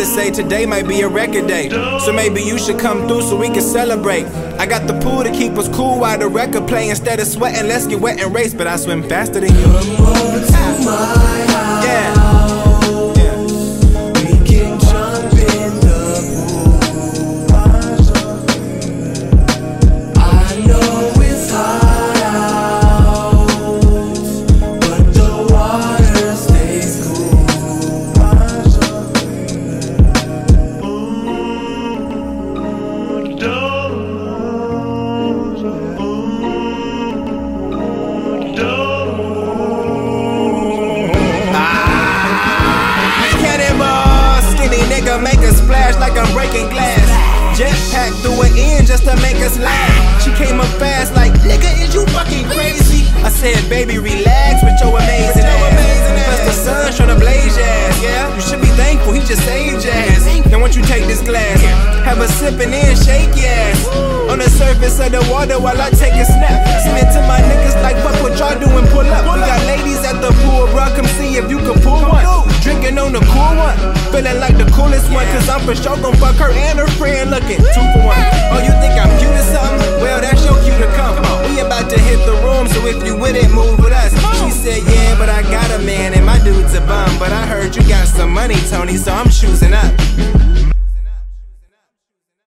brother say today might be a record day, so maybe you should come through so we can celebrate. I got the pool to keep us cool while the record play. Instead of sweating, let's get wet and race. But I swim faster than you. Come over to my house. Yeah. We can jump in the pool. I know it's hot out, but the water stays cool. Make a splash like I'm breaking glass. Jetpack through an end just to make us laugh. She came up fast like, nigga, is you fucking crazy? I said, baby, relax with your amazing ass. Plus the sun's tryna blaze your ass. Yeah, you should be thankful, he just saved your ass. Now once you take this glass, have a sip and then shake your ass on the surface of the water while I take a snap. Send it to my niggas like, fuck what y'all doing, pull up. We got ladies at the pool, bro, come see if you can pull one. Drinking on the cool one, feeling like the coolest one, cause I'm for sure gon' fuck her and her friend looking 2 for 1. Oh, you think I'm cute or something? Well, that's your cue to come. We about to hit the room, so if you with it, move with us. She said, yeah, but I got a man and my dude's a bum. But I heard you got some money, Tony, so I'm choosing up.